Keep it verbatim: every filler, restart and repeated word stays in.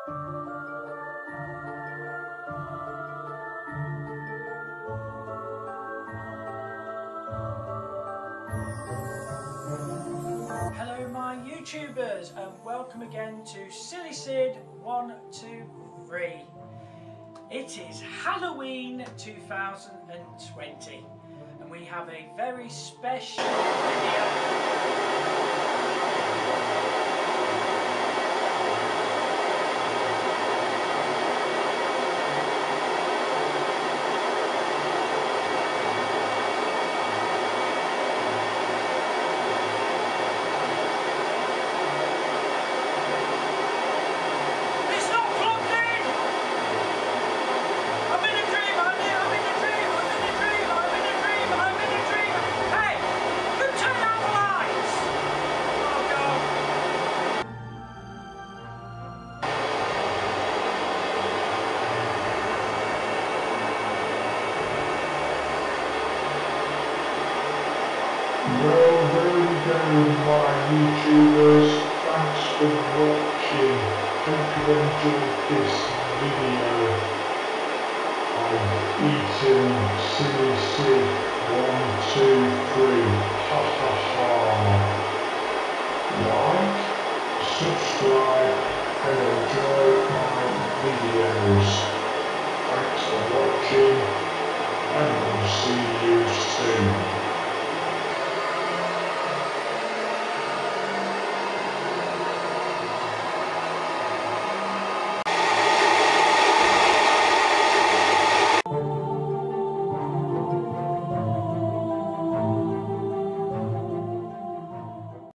Hello my YouTubers and welcome again to Silly Sid one two three. It is Halloween two thousand twenty and we have a very special video. Well, there we go, my YouTubers. Thanks for watching. Hope you enjoyed this video. I've eaten Silly Sid one two three. Ha ha ha. Like, subscribe, and enjoy my videos. Thanks for watching.